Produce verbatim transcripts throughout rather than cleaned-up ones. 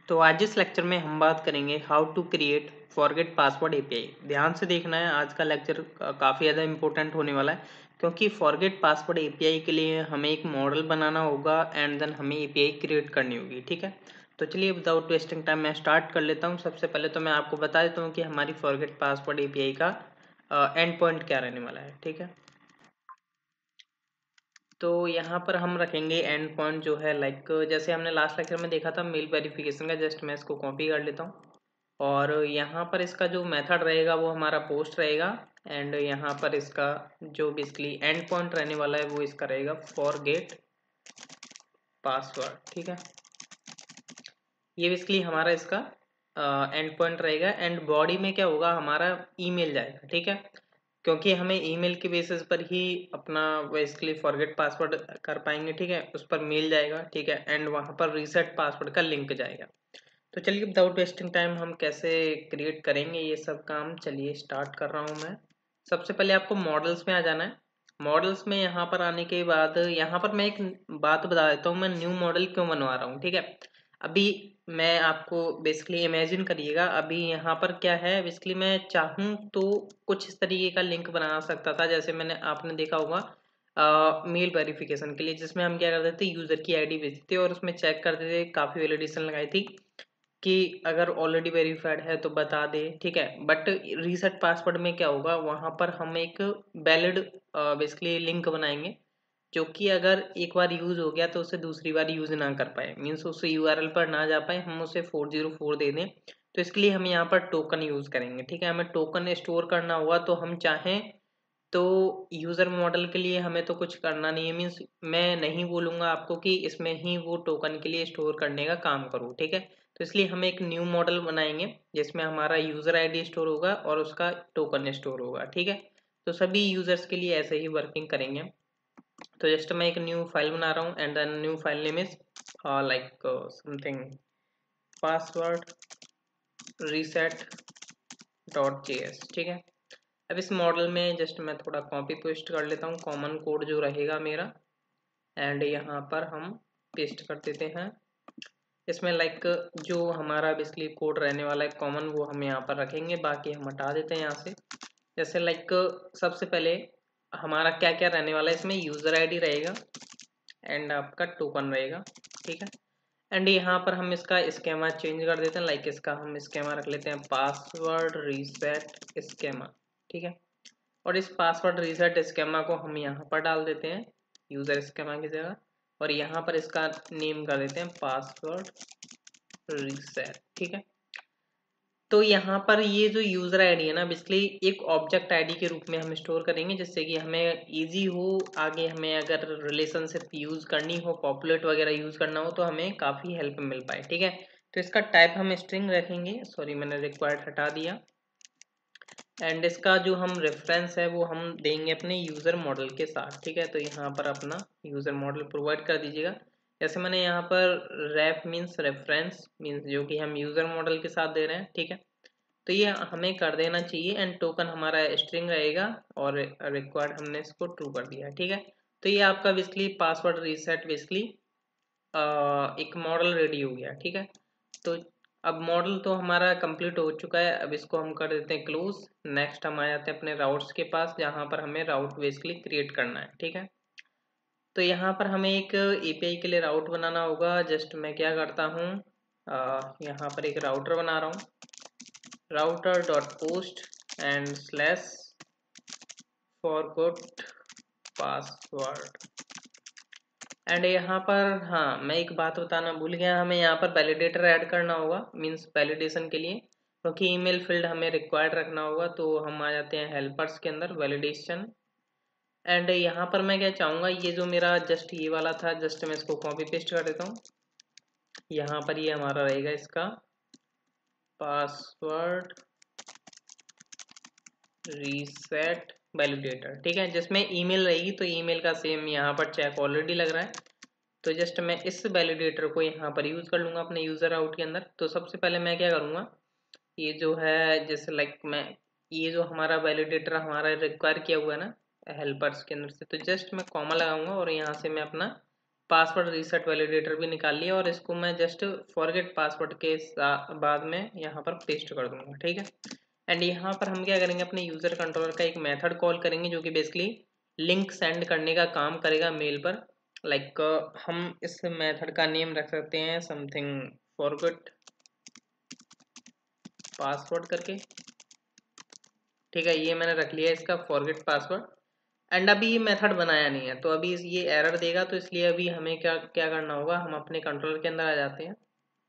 तो आज इस लेक्चर में हम बात करेंगे how to create forget password API. ध्यान से देखना है, आज का लेक्चर काफ़ी ज़्यादा इंपॉर्टेंट होने वाला है क्योंकि फॉरगेट पासवर्ड एपीआई के लिए हमें एक मॉडल बनाना होगा एंड देन हमें एपीआई क्रिएट करनी होगी। ठीक है, तो चलिए विदाउट वेस्टिंग टाइम मैं स्टार्ट कर लेता हूँ। सबसे पहले तो मैं आपको बता देता हूँ कि हमारी फॉरगेट पासवर्ड एपीआई का एंड पॉइंट क्या रहने वाला है। ठीक है, तो यहाँ पर हम रखेंगे एंड पॉइंट जो है लाइक जैसे हमने लास्ट लेक्चर में देखा था मेल वेरिफिकेशन का। जस्ट मैं इसको कॉपी कर लेता हूँ और यहाँ पर इसका जो मेथड रहेगा वो हमारा पोस्ट रहेगा एंड यहाँ पर इसका जो बेसिकली एंड पॉइंट रहने वाला है वो इसका रहेगा फॉरगेट पासवर्ड। ठीक है, ये बेसिकली हमारा इसका एंड पॉइंट रहेगा एंड बॉडी में क्या होगा, हमारा ईमेल जाएगा। ठीक है, क्योंकि हमें ईमेल के बेसिस पर ही अपना बेसिकली फॉरगेट पासवर्ड कर पाएंगे। ठीक है, उस पर मेल जाएगा। ठीक है, एंड वहाँ पर रीसेट पासवर्ड का लिंक जाएगा। तो चलिए विदाउट वेस्टिंग टाइम हम कैसे क्रिएट करेंगे ये सब काम, चलिए स्टार्ट कर रहा हूँ मैं। सबसे पहले आपको मॉडल्स में आ जाना है। मॉडल्स में यहाँ पर आने के बाद यहाँ पर मैं एक बात बता देता हूँ, मैं न्यू मॉडल क्यों बनवा रहा हूँ। ठीक है, अभी मैं आपको बेसिकली इमेजिन करिएगा, अभी यहाँ पर क्या है, बेसिकली मैं चाहूँ तो कुछ इस तरीके का लिंक बना सकता था जैसे मैंने आपने देखा होगा मेल वेरिफिकेशन के लिए, जिसमें हम क्या करते थे, यूज़र की आईडी भेजते थे और उसमें चेक करते थे, काफ़ी वैलिडेशन लगाई थी कि अगर ऑलरेडी वेरीफाइड है तो बता दे। ठीक है, बट रीसेट पासवर्ड में क्या होगा, वहाँ पर हम एक वैलिड बेसिकली लिंक बनाएंगे जो कि अगर एक बार यूज हो गया तो उसे दूसरी बार यूज ना कर पाए, मीन्स उसे यूआरएल पर ना जा पाए, हम उसे फोर जीरो फोर दे दें। तो इसके लिए हम यहाँ पर टोकन यूज करेंगे। ठीक है, हमें टोकन स्टोर करना होगा, तो हम चाहें तो यूज़र मॉडल के लिए हमें तो कुछ करना नहीं है, मीन्स मैं नहीं बोलूँगा आपको कि इसमें ही वो टोकन के लिए स्टोर करने का काम करूँ। ठीक है, तो इसलिए हम एक न्यू मॉडल बनाएंगे जिसमें हमारा यूज़र आईडी स्टोर होगा और उसका टोकन स्टोर होगा। ठीक है, तो सभी यूज़र्स के लिए ऐसे ही वर्किंग करेंगे। तो जस्ट मैं एक न्यू फाइल बना रहा हूँ and then new file name is like something password reset dot J S. ठीक है, अब इस मॉडल में जस्ट मैं थोड़ा कॉपी पेस्ट कर लेता हूँ कॉमन कोड जो रहेगा मेरा, एंड यहाँ पर हम पेस्ट कर देते हैं। इसमें लाइक जो हमारा बेसिकली कोड रहने वाला है कॉमन वो हम यहाँ पर रखेंगे, बाकी हम हटा देते हैं यहाँ से। जैसे लाइक सबसे पहले हमारा क्या क्या रहने वाला है, इसमें यूज़र आईडी रहेगा एंड आपका टोकन रहेगा। ठीक है, एंड यहाँ पर हम इसका स्केमा चेंज कर देते हैं, लाइक इसका हम स्केमा रख लेते हैं पासवर्ड रीसेट स्केमा। ठीक है, और इस पासवर्ड रीसेट स्केमा को हम यहाँ पर डाल देते हैं यूज़र स्केमा की जगह, और यहाँ पर इसका नेम कर देते हैं पासवर्ड रीसेट। ठीक है, तो यहाँ पर ये जो यूज़र आईडी है ना, बेसिकली एक ऑब्जेक्ट आईडी के रूप में हम स्टोर करेंगे जिससे कि हमें इजी हो आगे, हमें अगर रिलेशनशिप यूज़ करनी हो, पॉपुलेट वगैरह यूज़ करना हो तो हमें काफ़ी हेल्प मिल पाए। ठीक है, तो इसका टाइप हम स्ट्रिंग रखेंगे, सॉरी मैंने रिक्वायर्ड हटा दिया, एंड इसका जो हम रेफरेंस है वो हम देंगे अपने यूज़र मॉडल के साथ। ठीक है, तो यहाँ पर अपना यूज़र मॉडल प्रोवाइड कर दीजिएगा। जैसे मैंने यहाँ पर रेफ मीन्स रेफरेंस मीन्स जो कि हम यूज़र मॉडल के साथ दे रहे हैं। ठीक है, तो ये हमें कर देना चाहिए एंड टोकन हमारा स्ट्रिंग रहेगा और रिक्वायर्ड हमने इसको ट्रू कर दिया। ठीक है, तो ये आपका बेसिकली पासवर्ड रीसेट बेसिकली एक मॉडल रेडी हो गया। ठीक है, तो अब मॉडल तो हमारा कंप्लीट हो चुका है, अब इसको हम कर देते हैं क्लोज। नेक्स्ट हम आ जाते हैं अपने राउट्स के पास जहाँ पर हमें राउट बेसिकली क्रिएट करना है। ठीक है, तो यहाँ पर हमें एक एपीआई के लिए राउट बनाना होगा। जस्ट मैं क्या करता हूँ, यहाँ पर एक राउटर बना रहा हूँ, router dot post and slash forgot password, and यहाँ पर हाँ मैं एक बात बताना भूल गया, हमें यहाँ पर वैलिडेटर ऐड करना होगा मीन्स वैलिडेशन के लिए, क्योंकि ईमेल फील्ड हमें रिक्वायर्ड रखना होगा। तो हम आ जाते हैं हेल्पर्स के अंदर वैलिडेशन, एंड यहाँ पर मैं क्या चाहूँगा, ये जो मेरा जस्ट ये वाला था, जस्ट मैं इसको कॉपी पेस्ट कर देता हूँ। यहाँ पर ये हमारा रहेगा इसका पासवर्ड रीसेट वैलिडेटर। ठीक है, जिसमें ईमेल रहेगी तो ईमेल का सेम यहाँ पर चेक ऑलरेडी लग रहा है, तो जस्ट मैं इस वैलिडेटर को यहाँ पर यूज़ कर लूँगा अपने यूज़र आउट के अंदर। तो सबसे पहले मैं क्या करूँगा, ये जो है जैसे लाइक मैं ये जो हमारा वैलिडेटर हमारा रिक्वायर किया हुआ है ना हेल्पर्स के अंदर से, तो जस्ट मैं कॉमा लगाऊंगा और यहाँ से मैं अपना पासवर्ड रीसेट वैलिडेटर भी निकाल लिया और इसको मैं जस्ट फॉरगेट पासवर्ड के बाद में यहाँ पर पेस्ट कर दूंगा, ठीक है। एंड यहाँ पर हम क्या करेंगे, अपने यूज़र कंट्रोलर का एक मेथड कॉल करेंगे जो कि बेसिकली लिंक सेंड करने का काम करेगा मेल पर। लाइक like, हम इस मेथड का नेम रख सकते हैं समथिंग फॉरगेट पासवर्ड करके, ठीक है। ये मैंने रख लिया इसका फॉरगेट पासवर्ड। एंड अभी ये मेथड बनाया नहीं है तो अभी ये एरर देगा, तो इसलिए अभी हमें क्या क्या करना होगा, हम अपने कंट्रोलर के अंदर आ जाते हैं।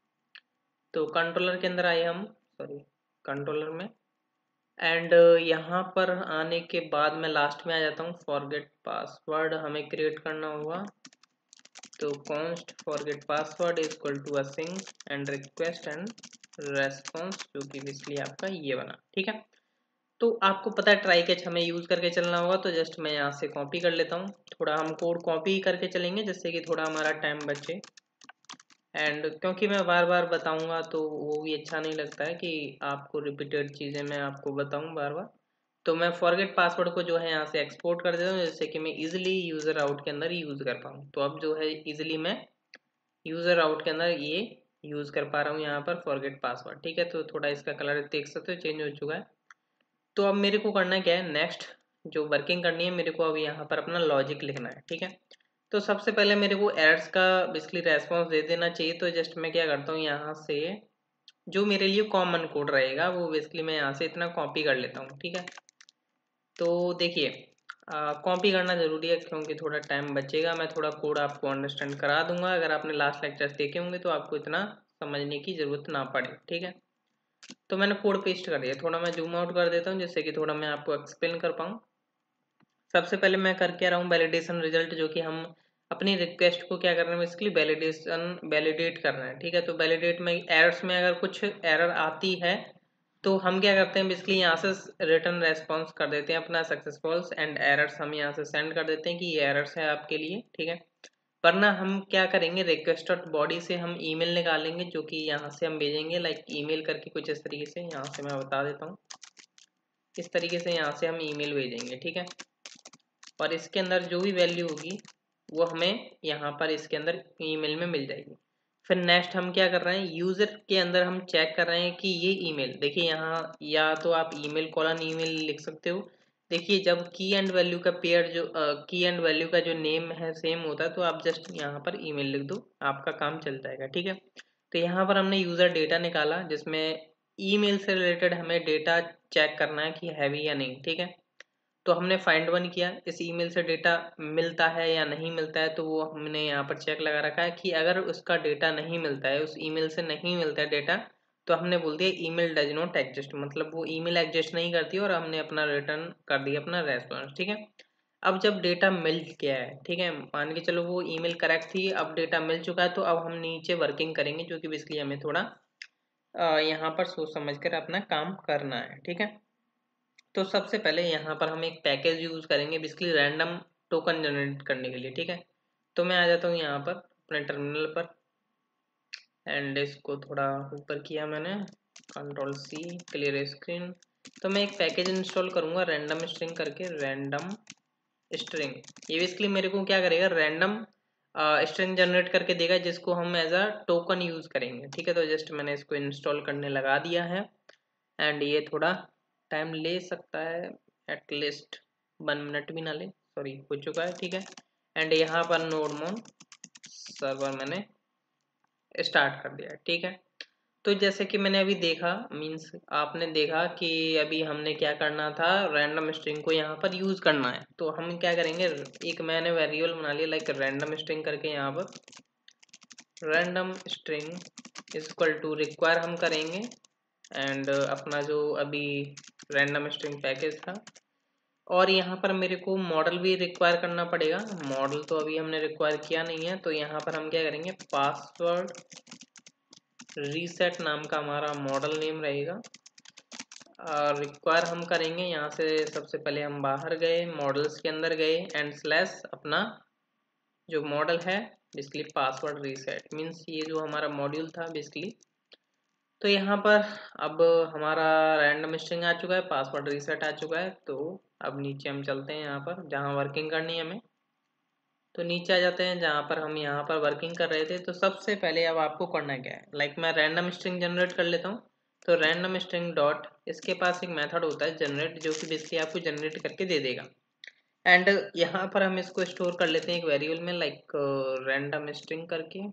तो कंट्रोलर के अंदर आए हम, सॉरी कंट्रोलर में, एंड यहाँ पर आने के बाद मैं लास्ट में आ जाता हूँ। फॉरगेट पासवर्ड हमें क्रिएट करना होगा, तो const forget password is equal to async and request and response, जो कि बेसिकली आपका ये बना, ठीक है। तो आपको पता है ट्राई कैच हमें यूज़ करके चलना होगा, तो जस्ट मैं यहाँ से कॉपी कर लेता हूँ। थोड़ा हम कोड कॉपी करके चलेंगे जिससे कि थोड़ा हमारा टाइम बचे। एंड क्योंकि मैं बार बार बताऊँगा तो वो भी अच्छा नहीं लगता है कि आपको रिपीटेड चीज़ें मैं आपको बताऊँ बार बार। तो मैं फॉरगेट पासवर्ड को जो है यहाँ से एक्सपोर्ट कर देता हूँ जिससे कि मैं ईजिली यूज़र आउट के अंदर यूज़ कर पाऊँ। तो अब जो है ईजिली मैं यूज़र आउट के अंदर ये यूज़ कर पा रहा हूँ यहाँ पर फॉरगेट पासवर्ड, ठीक है। तो थोड़ा इसका कलर देख सकते हो चेंज हो चुका है। तो अब मेरे को करना क्या है, नेक्स्ट जो वर्किंग करनी है मेरे को अब यहाँ पर अपना लॉजिक लिखना है, ठीक है। तो सबसे पहले मेरे को एरर्स का बेसिकली रेस्पॉन्स दे देना चाहिए। तो जस्ट मैं क्या करता हूँ, यहाँ से जो मेरे लिए कॉमन कोड रहेगा वो बेसिकली मैं यहाँ से इतना कॉपी कर लेता हूँ, ठीक है। तो देखिए कॉपी करना ज़रूरी है क्योंकि थोड़ा टाइम बचेगा। मैं थोड़ा कोड आपको अंडरस्टैंड करा दूंगा, अगर आपने लास्ट लेक्चर्स देखे होंगे तो आपको इतना समझने की ज़रूरत ना पड़े, ठीक है। तो मैंने कोड पेस्ट कर दिया, थोड़ा मैं जूम आउट कर देता हूँ जिससे कि थोड़ा मैं आपको एक्सप्लेन कर पाऊँ। सबसे पहले मैं कर क्या रहा हूँ, वैलिडेशन रिजल्ट, जो कि हम अपनी रिक्वेस्ट को क्या कर रहे हैं बेसिकली वैलिडेशन वैलिडेट कर रहे हैं, ठीक है। तो वैलिडेट में एरर्स में अगर कुछ एरर आती है तो हम क्या करते हैं बेसिकली यहाँ से रिटर्न रेस्पॉन्स कर देते हैं अपना सक्सेसफुल, एंड एरर्स हम यहाँ से सेंड कर देते हैं कि ये एरर्स है आपके लिए, ठीक है। वरना हम क्या करेंगे, रिक्वेस्ट डॉट बॉडी से हम ईमेल निकालेंगे जो कि यहाँ से हम भेजेंगे, लाइक ईमेल करके कुछ इस तरीके से, यहाँ से मैं बता देता हूँ, इस तरीके से यहाँ से हम ईमेल भेजेंगे, ठीक है। और इसके अंदर जो भी वैल्यू होगी वो हमें यहाँ पर इसके अंदर ईमेल में मिल जाएगी। फिर नेक्स्ट हम क्या कर रहे हैं, यूज़र के अंदर हम चेक कर रहे हैं कि ये ईमेल, देखिए यहाँ या तो आप ईमेल कॉलन ईमेल लिख सकते हो। देखिए जब की एंड वैल्यू का पेयर जो की एंड वैल्यू का जो नेम है सेम होता है तो आप जस्ट यहाँ पर ईमेल लिख दो, आपका काम चल जाएगा, ठीक है। तो यहाँ पर हमने यूज़र डेटा निकाला जिसमें ईमेल से रिलेटेड हमें डेटा चेक करना है कि है भी या नहीं, ठीक है। तो हमने फाइंड वन किया, इस ईमेल से डेटा मिलता है या नहीं मिलता है, तो वो हमने यहाँ पर चेक लगा रखा है कि अगर उसका डेटा नहीं मिलता है, उस ईमेल से नहीं मिलता है डेटा, तो हमने बोल दिया ईमेल डज नॉट एग्जिस्ट, मतलब वो ईमेल एग्जिस्ट नहीं करती और हमने अपना रिटर्न कर दिया अपना रेस्पॉन्स, ठीक है। अब जब डेटा मिल गया है, ठीक है, मान के चलो वो ईमेल करेक्ट थी, अब डेटा मिल चुका है, तो अब हम नीचे वर्किंग करेंगे जो कि बेसिकली हमें थोड़ा यहाँ पर सोच समझ कर अपना काम करना है, ठीक है। तो सबसे पहले यहाँ पर हम एक पैकेज यूज़ करेंगे बेसिकली रैंडम टोकन जनरेट करने के लिए, ठीक है। तो मैं आ जाता हूँ यहाँ पर अपने टर्मिनल पर, एंड इसको थोड़ा ऊपर किया मैंने, कंट्रोल सी क्लियर स्क्रीन। तो मैं एक पैकेज इंस्टॉल करूँगा रैंडम स्ट्रिंग करके, रैंडम स्ट्रिंग। ये बेसिकली मेरे को क्या करेगा, रैंडम स्ट्रिंग जनरेट करके देगा जिसको हम एज अ टोकन यूज़ करेंगे, ठीक है। तो जस्ट मैंने इसको इंस्टॉल करने लगा दिया है, एंड ये थोड़ा टाइम ले सकता है, एटलीस्ट वन मिनट भी ना ले, सॉरी हो चुका है, ठीक है। एंड यहाँ पर नोड मोन सर्वर मैंने स्टार्ट कर दिया, ठीक है। तो जैसे कि मैंने अभी देखा, मींस आपने देखा कि अभी हमने क्या करना था, रैंडम स्ट्रिंग को यहाँ पर यूज़ करना है। तो हम क्या करेंगे, एक मैंने वेरिएबल बना लिया लाइक रैंडम स्ट्रिंग करके, यहाँ पर random string is equal to require हम करेंगे, एंड अपना जो अभी रैंडम स्ट्रिंग पैकेज था, और यहाँ पर मेरे को मॉडल भी रिक्वायर करना पड़ेगा। मॉडल तो अभी हमने रिक्वायर किया नहीं है, तो यहाँ पर हम क्या करेंगे, पासवर्ड रीसेट नाम का हमारा मॉडल नेम रहेगा। रिक्वायर हम करेंगे, यहाँ से सबसे पहले हम बाहर गए, मॉडल्स के अंदर गए, एंड स्लैश अपना जो मॉडल है बेसिकली पासवर्ड रीसेट, मीन्स ये जो हमारा मॉड्यूल था बेसिकली। तो यहाँ पर अब हमारा रैंडम स्ट्रिंग आ चुका है, पासवर्ड रीसेट आ चुका है। तो अब नीचे हम चलते हैं यहाँ पर जहाँ वर्किंग करनी है हमें, तो नीचे आ जाते हैं जहाँ पर हम यहाँ पर वर्किंग कर रहे थे। तो सबसे पहले अब आपको करना क्या है, लाइक मैं रैंडम स्ट्रिंग जनरेट कर लेता हूँ। तो रैंडम स्ट्रिंग डॉट, इसके पास एक मेथड होता है जनरेट, जो कि बेसिकली आपको जनरेट करके दे देगा। एंड यहाँ पर हम इसको स्टोर कर लेते हैं एक वेरिएबल में, लाइक रैंडम स्ट्रिंग करके,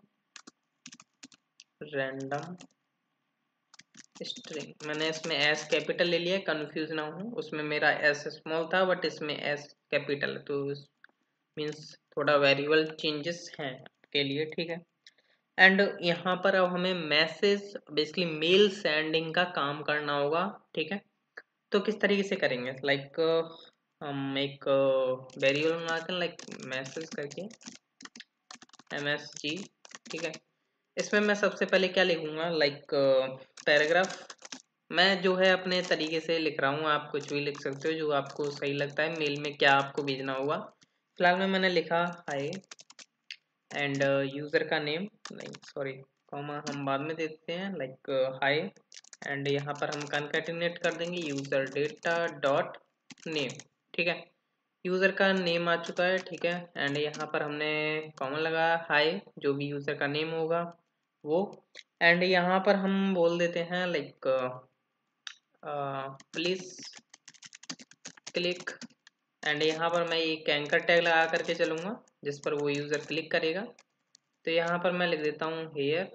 रैंडम स्ट्रिंग। मैंने इसमें एस कैपिटल ले लिया, कंफ्यूज ना हो, उसमें मेरा एस स्मॉल था बट इसमें एस कैपिटल है, तो मीन्स थोड़ा वेरिएबल चेंजेस हैं के लिए, ठीक है। एंड यहाँ पर अब हमें मैसेज बेसिकली मेल सेंडिंग का काम करना होगा, ठीक है। तो किस तरीके से करेंगे, लाइक हम एक वेरिएबल बनाते हैं, लाइक मैसेज करके एम एस जी, ठीक है। इसमें मैं सबसे पहले क्या लिखूंगा, लाइक पैराग्राफ। मैं जो है अपने तरीके से लिख रहा हूँ, आप कुछ भी लिख सकते हो जो आपको सही लगता है, मेल में क्या आपको भेजना होगा। फिलहाल में मैंने लिखा हाय एंड यूज़र का नेम, नहीं सॉरी कॉमा हम बाद में देते हैं, लाइक हाय एंड यहाँ पर हम कॉन्कैटिनेट कर देंगे यूज़र डेटा डॉट नेम, ठीक है। यूज़र का नेम आ चुका है, ठीक है। एंड यहाँ पर हमने कॉमा लगाया हाय, जो भी यूज़र का नेम होगा वो। एंड यहाँ पर हम बोल देते हैं लाइक प्लीज क्लिक, एंड यहाँ पर मैं एक एंकर टैग लगा करके चलूँगा जिस पर वो यूज़र क्लिक करेगा। तो यहाँ पर मैं लिख देता हूँ हेयर,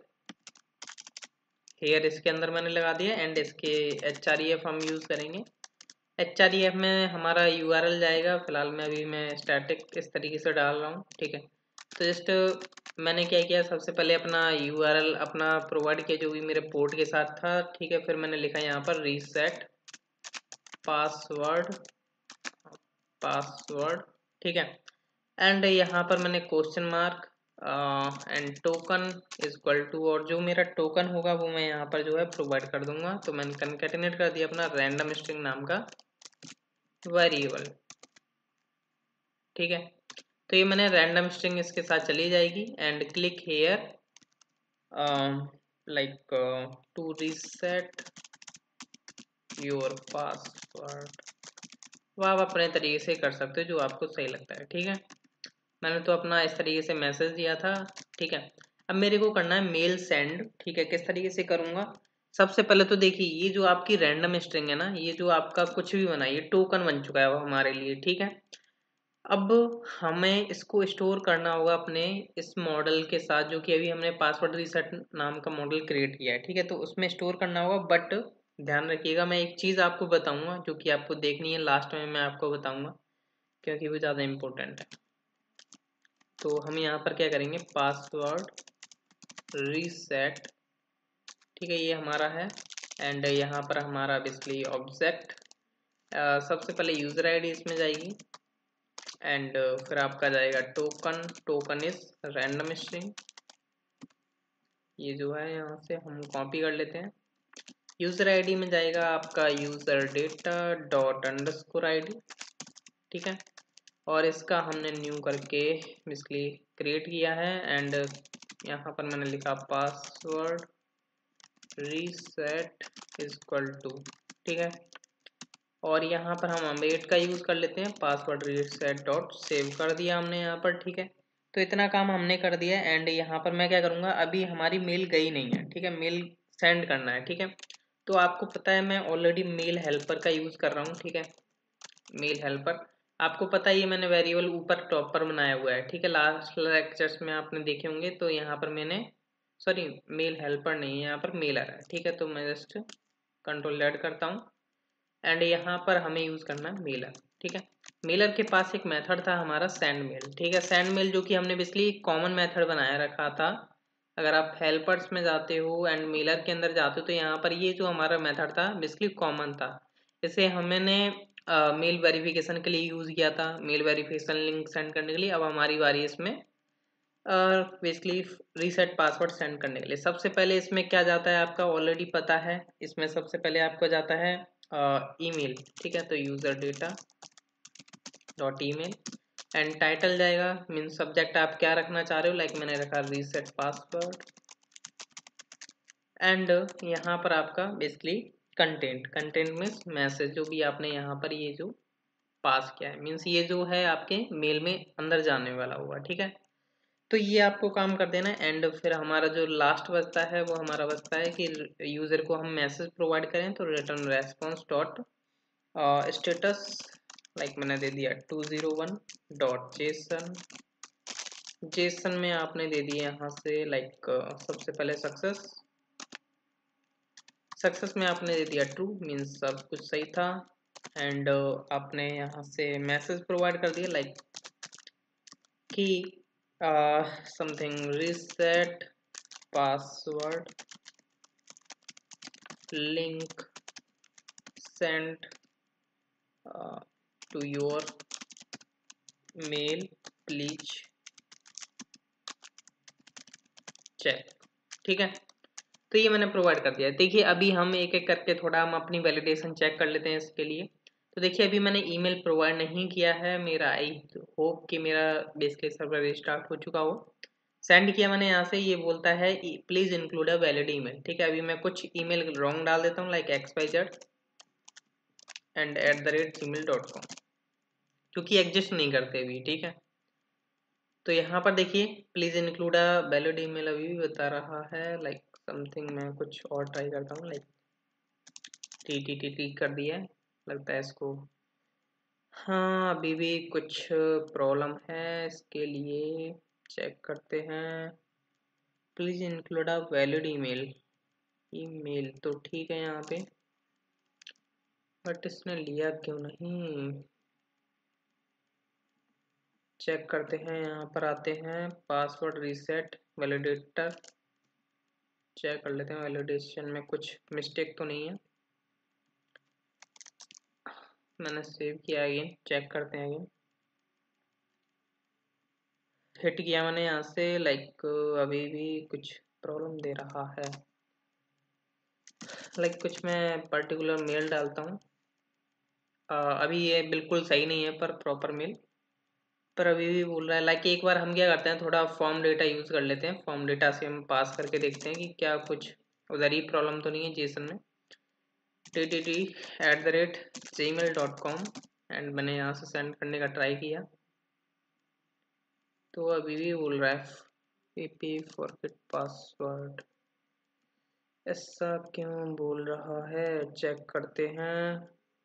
हेयर इसके अंदर मैंने लगा दिया। एंड इसके एच आर ई एफ हम यूज़ करेंगे, एच आर ई एफ में हमारा यू आर एल जाएगा। फिलहाल में अभी मैं स्टैटिक इस तरीके से डाल रहा हूँ, ठीक है। तो जस्ट मैंने क्या किया, सबसे पहले अपना यू आर एल अपना प्रोवाइड किया जो भी मेरे पोर्ट के साथ था, ठीक है। फिर मैंने लिखा यहाँ पर रीसेट पासवर्ड, पासवर्ड, ठीक है। एंड यहाँ पर मैंने question mark and token is equal to, और जो मेरा टोकन होगा वो मैं यहाँ पर जो है प्रोवाइड कर दूंगा। तो मैंने कनकैटिनेट कर दिया अपना रैंडम स्ट्रिंग नाम का वेरिएबल, ठीक है। तो ये मैंने रैंडम स्ट्रिंग इसके साथ चली जाएगी। And click here like to reset your password, वो आप अपने तरीके से कर सकते हो जो आपको सही लगता है, ठीक है। मैंने तो अपना इस तरीके से मैसेज दिया था, ठीक है। अब मेरे को करना है मेल सेंड, ठीक है। किस तरीके से करूँगा, सबसे पहले तो देखिए ये जो आपकी रैंडम स्ट्रिंग है ना, ये जो आपका कुछ भी बना, ये टोकन बन चुका है वो हमारे लिए, ठीक है। अब हमें इसको स्टोर करना होगा अपने इस मॉडल के साथ, जो कि अभी हमने पासवर्ड रीसेट नाम का मॉडल क्रिएट किया है, ठीक है। तो उसमें स्टोर करना होगा, बट ध्यान रखिएगा मैं एक चीज़ आपको बताऊंगा जो कि आपको देखनी है, लास्ट में मैं आपको बताऊंगा क्योंकि वो ज़्यादा इम्पोर्टेंट है। तो हम यहाँ पर क्या करेंगे, पासवर्ड रीसेट, ठीक है, ये हमारा है। एंड यहाँ पर हमारा बेसिकली ऑब्जेक्ट, सबसे पहले यूज़र आईडी इसमें जाएगी। एंड फिर आपका जाएगा token, token is random string, ये जो है यहाँ से हम कॉपी कर लेते हैं। यूज़र आईडी में जाएगा आपका user data dot underscore ID, ठीक है। और इसका हमने न्यू करके बेसिकली क्रिएट किया है। एंड यहाँ पर मैंने लिखा password reset is equal to, ठीक है। और यहाँ पर हम अवेट का यूज़ कर लेते हैं, पासवर्ड रीसेट डॉट सेव कर दिया हमने यहाँ पर, ठीक है। तो इतना काम हमने कर दिया। एंड यहाँ पर मैं क्या करूँगा, अभी हमारी मेल गई नहीं है, ठीक है, मेल सेंड करना है, ठीक है। तो आपको पता है मैं ऑलरेडी मेल हेल्पर का यूज़ कर रहा हूँ, ठीक है। मेल हेल्पर आपको पता ही है, मैंने वेरिएबल ऊपर टॉप पर बनाया हुआ है, ठीक है। लास्ट लेक्चर्स में आपने देखे होंगे। तो यहाँ पर मैंने सॉरी मेल हेल्पर नहीं है, यहाँ पर मेलर है, ठीक है। तो मैं जस्ट कंट्रोल ऐड करता हूँ। एंड यहाँ पर हमें यूज़ करना है मेलर, ठीक है। मेलर के पास एक मेथड था हमारा सेंड मेल, ठीक है। सेंड मेल जो कि हमने बेसिकली कॉमन मेथड बनाया रखा था। अगर आप हेल्पर्स में जाते हो एंड मेलर के अंदर जाते हो तो यहाँ पर ये जो हमारा मेथड था बेसिकली कॉमन था। इसे हमने मेल वेरिफिकेशन के लिए यूज़ किया था, मेल वेरिफिकेशन लिंक सेंड करने के लिए। अब हमारी बारी इसमें बेसिकली रीसेट पासवर्ड सेंड करने के लिए। सबसे पहले इसमें क्या जाता है आपका ऑलरेडी पता है, इसमें सबसे पहले आपको जाता है ईमेल, ठीक है। तो user data dot email and title जाएगा, मीन सब्जेक्ट आप क्या रखना चाह रहे हो, लाइक मैंने रखा रीसेट पासवर्ड। एंड यहाँ पर आपका basically content, content means message, जो भी आपने यहाँ पर ये जो पास किया है, मीन्स ये जो है आपके मेल में अंदर जाने वाला होगा, ठीक है। तो ये आपको काम कर देना है। एंड फिर हमारा जो लास्ट बचता है वो हमारा बचता है कि यूज़र को हम मैसेज प्रोवाइड करें, तो return response dot status, like मैंने दे दिया two zero one dot JSON. JSON में आपने दे दिया यहाँ से लाइक सबसे पहले सक्सेस, सक्सेस में आपने दे दिया ट्रू, मीन्स सब कुछ सही था। एंड uh, आपने यहाँ से मैसेज प्रोवाइड कर दिया लाइक कि something reset password link send to your mail please check, ठीक है। तो ये मैंने प्रोवाइड कर दिया है। देखिए अभी हम एक एक करके थोड़ा हम अपनी वैलिडेशन चेक कर लेते हैं इसके लिए। तो देखिए अभी मैंने ईमेल प्रोवाइड नहीं किया है मेरा, आई होप कि मेरा बेसिकली सर्वर रिस्टार्ट हो चुका हो। सेंड किया मैंने यहाँ से, ये बोलता है please include a valid email, ठीक है। अभी मैं कुछ ईमेल रॉन्ग डाल देता हूँ like X Y Z and at the rate Gmail dot com, क्योंकि एग्जिस्ट नहीं करते अभी, ठीक है। तो यहाँ पर देखिए please include a valid email अभी भी बता रहा है लाइक समथिंग, मैं कुछ और ट्राई करता हूँ like T T T T कर दिया है, लगता है इसको। हाँ अभी भी कुछ प्रॉब्लम है, इसके लिए चेक करते हैं। Please include a valid email, email तो ठीक है यहाँ पे, बट इसने लिया क्यों नहीं। चेक करते हैं, यहाँ पर आते हैं पासवर्ड रीसेट वैलिडेटर, चेक कर लेते हैं वैलिडेशन में कुछ मिस्टेक तो नहीं है। मैंने सेव किया, अगेन चेक करते हैं, अगेन हिट किया मैंने यहाँ से लाइक अभी भी कुछ प्रॉब्लम दे रहा है। लाइक कुछ मैं पर्टिकुलर मेल डालता हूँ, अभी ये बिल्कुल सही नहीं है पर प्रॉपर मेल, पर अभी भी बोल रहा है। लाइक एक बार हम क्या करते हैं, थोड़ा फॉर्म डेटा यूज़ कर लेते हैं, फॉर्म डेटा से हम पास करके देखते हैं कि क्या कुछ उधर ही प्रॉब्लम तो नहीं है जेसन में। T T T at the rate Gmail dot com, and मैंने यहाँ से सेंड करने का ट्राई किया, तो अभी भी बोल रहा है पी पी फॉरगेट पासवर्ड, ऐसा क्यों बोल रहा है, चेक करते हैं।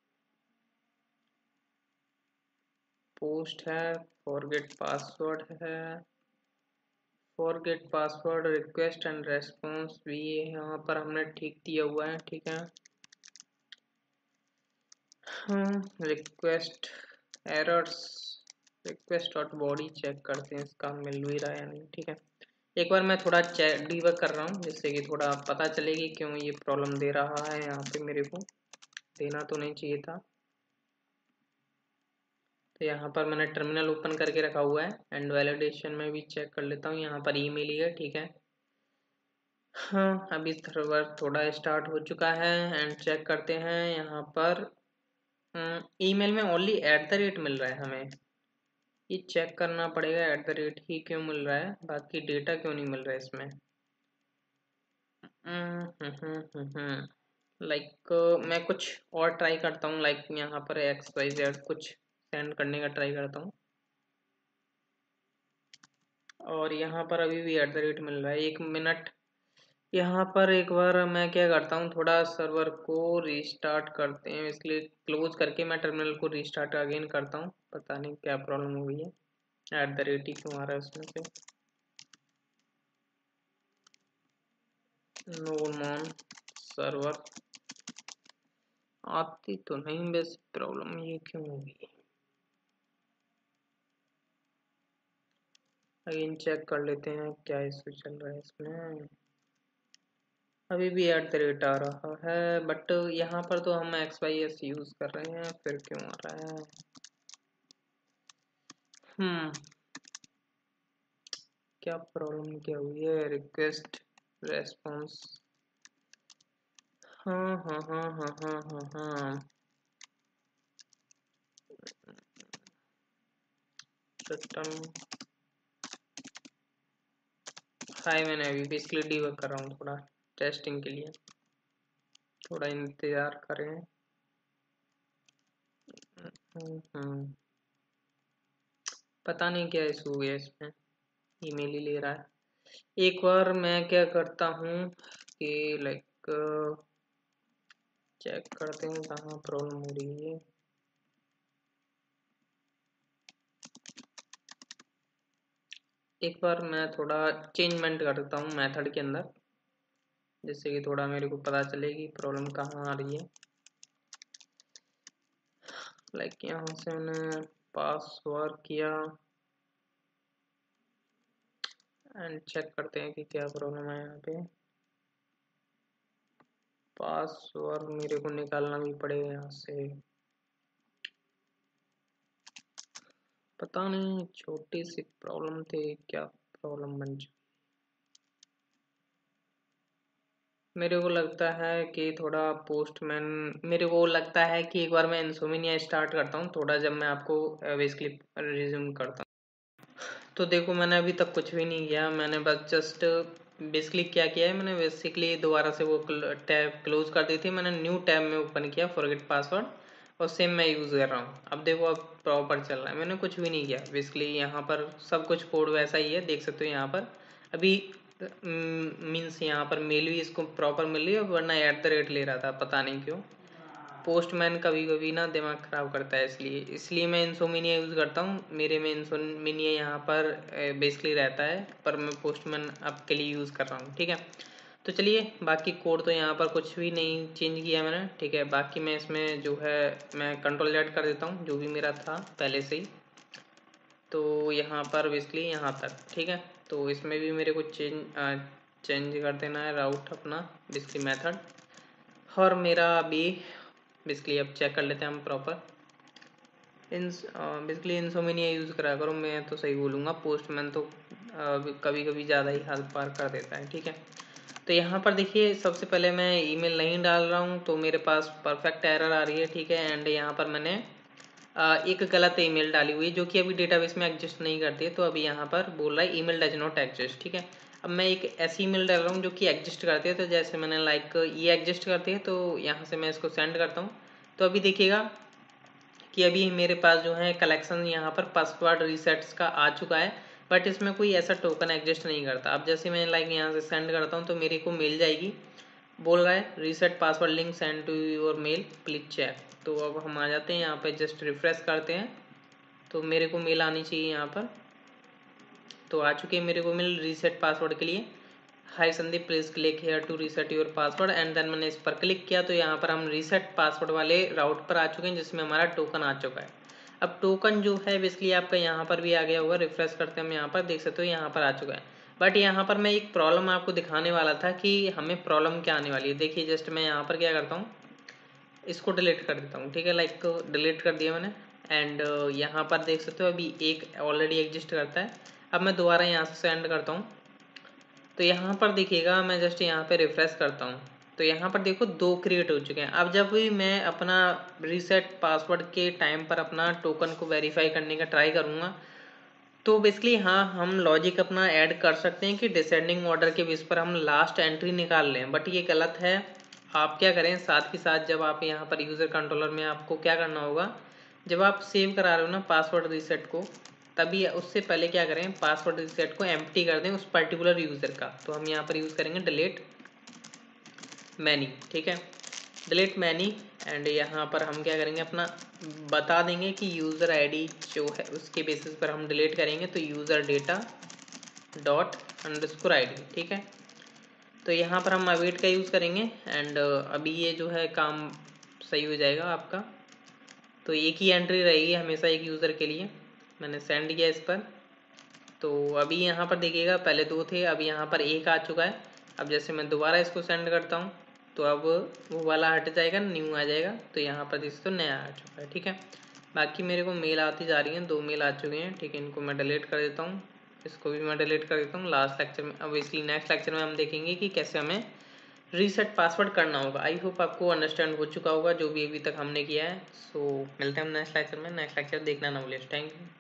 पोस्ट है, फॉरगेट पासवर्ड है, forget password request and response भी यहाँ पर हमने ठीक दिया हुआ है, ठीक है। हाँ request errors, request dot body check करते हैं इसका मिल भी रहा है या नहीं, ठीक है। एक बार मैं थोड़ा चेक डीबग कर रहा हूँ जिससे कि थोड़ा पता चले कि क्यों ये प्रॉब्लम दे रहा है, यहाँ पे मेरे को देना तो नहीं चाहिए था। तो यहाँ पर मैंने टर्मिनल ओपन करके रखा हुआ है एंड वैलिडेशन में भी चेक कर लेता हूँ, यहाँ पर ईमेल ही है, ठीक है। हाँ अभी सर्वर थोड़ा स्टार्ट हो चुका है एंड चेक करते हैं यहाँ पर। ईमेल में ओनली एट द रेट मिल रहा है हमें, ये चेक करना पड़ेगा एट द रेट ही क्यों मिल रहा है, बाकी डेटा क्यों नहीं मिल रहा है इसमें। लाइक मैं कुछ और ट्राई करता हूँ, लाइक यहाँ पर एक्स वाई जेड कुछ सेंड करने का ट्राई करता हूँ, और यहाँ पर अभी भी एट द रेट मिल रहा है। एक मिनट, यहाँ पर एक बार मैं क्या करता हूँ, थोड़ा सर्वर को रीस्टार्ट करते हैं, इसलिए क्लोज करके मैं टर्मिनल को रीस्टार्ट अगेन करता हूँ, पता नहीं क्या प्रॉब्लम हो गई है, एट द रेट ही क्यों आ रहा है उसमें से। नॉर्मल सर्वर आती तो नहीं, बस प्रॉब्लम ये क्यों होगी, अगेन चेक कर लेते हैं क्या इशू चल रहा है इसमें। अभी भी एट द रेट आ रहा है, बट यहाँ पर तो हम एक्स वाई एस यूज कर रहे हैं, फिर क्यों आ रहा है। हम्म क्या प्रॉब्लम क्या हुई है, रिक्वेस्ट रेस्पॉन्स, हाँ हाँ हाँ हाँ हाँ हाँ हाँ सिस्टम हाई, मैंने अभी बेसिकली डीबग कर रहा हूँ थोड़ा टेस्टिंग के लिए, थोड़ा इंतजार करें। हम्म पता नहीं क्या इशू हो गया इसमें, ईमेल ही ले रहा है। एक बार मैं क्या करता हूँ कि लाइक चेक करते हैं कहाँ प्रॉब्लम हो रही है। एक बार मैं थोड़ा चेंजमेंट कर देता हूँ मेथड के अंदर, जिससे कि थोड़ा मेरे को पता चले कि प्रॉब्लम कहाँ आ रही है। लाइक यहाँ से मैंने पासवर्ड किया एंड चेक करते हैं कि क्या प्रॉब्लम है यहाँ पे। पासवर्ड मेरे को निकालना भी पड़ेगा यहाँ से, पता नहीं छोटी सी प्रॉब्लम थी, क्या प्रॉब्लम बन चुकी। मेरे को लगता है कि थोड़ा पोस्टमैन, मेरे को लगता है कि एक बार मैं इंसोमिनिया स्टार्ट करता हूँ थोड़ा, जब मैं आपको बेसिकली रिज्यूम करता हूँ। तो देखो मैंने अभी तक कुछ भी नहीं किया, मैंने बस जस्ट बेसिकली क्या किया है, मैंने बेसिकली दोबारा से वो टैब क्लोज कर दी थी, मैंने न्यू टैब में ओपन किया फॉरगेट पासवर्ड, और सेम मैं यूज़ कर रहा हूँ। अब देखो अब प्रॉपर चल रहा है, मैंने कुछ भी नहीं किया बेसिकली, यहाँ पर सब कुछ कोड वैसा ही है, देख सकते हो यहाँ पर अभी मीन्स यहाँ पर मेल भी इसको प्रॉपर मिल रही है, वरना एट द रेट ले रहा था पता नहीं क्यों। पोस्टमैन कभी कभी ना दिमाग ख़राब करता है, इसलिए इसलिए मैं इंसोमिनिया यूज़ करता हूँ। मेरे में इंसोमिनिया यहाँ पर बेसिकली रहता है, पर मैं पोस्टमैन आपके लिए यूज़ कर रहा हूँ, ठीक है। तो चलिए बाकी कोड तो यहाँ पर कुछ भी नहीं चेंज किया मैंने, ठीक है। बाकी मैं इसमें जो है मैं कंट्रोल जेड कर देता हूँ, जो भी मेरा था पहले से ही। तो यहाँ पर बेसिकली यहाँ तक, ठीक है। तो इसमें भी मेरे को चेंज चेंज कर देना है राउट अपना बेसिकली मेथड, और मेरा अभी बेसिकली अब चेक कर लेते हैं हम प्रॉपर। इन बेसिकली इंसोमिनिया यूज़ करा करो, मैं तो सही बोलूँगा, पोस्टमैन तो कभी कभी ज़्यादा ही हाथ पार कर देता है, ठीक है। तो यहाँ पर देखिए सबसे पहले मैं ईमेल नहीं डाल रहा हूँ, तो मेरे पास परफेक्ट एरर आ रही है, ठीक है। एंड यहाँ पर मैंने एक गलत ईमेल डाली हुई है जो कि अभी डेटाबेस में एग्जिस्ट नहीं करती है, तो अभी यहाँ पर बोल रहा है ईमेल डज नॉट एग्जिस्ट, ठीक है। अब मैं एक ऐसी ईमेल डाल रहा हूँ जो कि एग्जिस्ट करती है, तो जैसे मैंने लाइक ये एग्जिस्ट करती है, तो यहाँ से मैं इसको सेंड करता हूँ। तो अभी देखिएगा कि अभी मेरे पास जो है कलेक्शन यहाँ पर पासवर्ड रीसेट्स का आ चुका है, बट इसमें कोई ऐसा टोकन एग्जिस्ट नहीं करता। अब जैसे मैं लाइक यहाँ से सेंड करता हूँ तो मेरे को मिल जाएगी, बोल रहा है reset password link send to your mail please check. तो अब हम आ जाते हैं यहाँ पे, जस्ट रिफ्रेश करते हैं, तो मेरे को मेल आनी चाहिए यहाँ पर। तो आ चुकी है मेरे को मेल रीसेट पासवर्ड के लिए, hi Sandeep please click here to reset your password, and then मैंने इस पर क्लिक किया, तो यहाँ पर हम रीसेट पासवर्ड वाले राउट पर आ चुके हैं, जिसमें हमारा टोकन आ चुका है। अब टोकन जो है बेसिकली आपका यहाँ पर भी आ गया होगा, रिफ्रेश करते हैं हम, यहाँ पर देख सकते हो यहाँ पर आ चुका है। बट यहाँ पर मैं एक प्रॉब्लम आपको दिखाने वाला था कि हमें प्रॉब्लम क्या आने वाली है। देखिए जस्ट मैं यहाँ पर क्या करता हूँ, इसको डिलीट कर देता हूँ, ठीक है। लाइक तो डिलीट कर दिया मैंने, एंड यहाँ पर देख सकते हो अभी एक ऑलरेडी एग्जिस्ट करता है। अब मैं दोबारा यहाँ से सेंड करता हूँ, तो यहाँ पर देखिएगा मैं जस्ट यहाँ पे रिफ्रेश करता हूँ, तो यहाँ पर देखो दो क्रिएट हो चुके हैं। अब जब भी मैं अपना रीसेट पासवर्ड के टाइम पर अपना टोकन को वेरीफाई करने का ट्राई करूँगा, तो बेसिकली हाँ हम लॉजिक अपना ऐड कर सकते हैं कि डिसेंडिंग ऑर्डर के बेस पर हम लास्ट एंट्री निकाल लें, बट ये गलत है। आप क्या करें, साथ ही साथ जब आप यहाँ पर यूज़र कंट्रोलर में आपको क्या करना होगा, जब आप सेव करा रहे हो ना पासवर्ड रीसेट को, तभी उससे पहले क्या करें, पासवर्ड रीसेट को एम्प्टी कर दें उस पर्टिकुलर यूज़र का। तो हम यहाँ पर यूज़ करेंगे डिलीट मैनी, ठीक है, डिलीट मैनी। एंड यहाँ पर हम क्या करेंगे, अपना बता देंगे कि यूज़र आईडी जो है उसके बेसिस पर हम डिलीट करेंगे, तो user data dot underscore I D, ठीक है। तो यहाँ पर हम अवेट का यूज़ करेंगे, एंड अभी ये जो है काम सही हो जाएगा आपका। तो एक ही एंट्री रहेगी हमेशा एक यूज़र के लिए, मैंने सेंड किया इस पर। तो अभी यहाँ पर देखिएगा पहले दो थे, अब यहाँ पर एक आ चुका है। अब जैसे मैं दोबारा इसको सेंड करता हूँ, तो अब वो वाला हट जाएगा, न्यू आ जाएगा, तो यहाँ पर जिस तो नया आ चुका है, ठीक है। बाकी मेरे को मेल आती जा रही हैं, दो मेल आ चुके हैं, ठीक है। इनको मैं डिलीट कर देता हूँ, इसको भी मैं डिलीट कर देता हूँ लास्ट लेक्चर में। अब इसलिए नेक्स्ट लेक्चर में हम देखेंगे कि कैसे हमें रीसेट पासवर्ड करना होगा। आई होप आपको अंडरस्टैंड हो चुका होगा जो भी अभी तक हमने किया है। सो मिलते हैं हम नेक्स्ट लेक्चर में, नेक्स्ट लेक्चर देखना ना भूलिए। Thank you.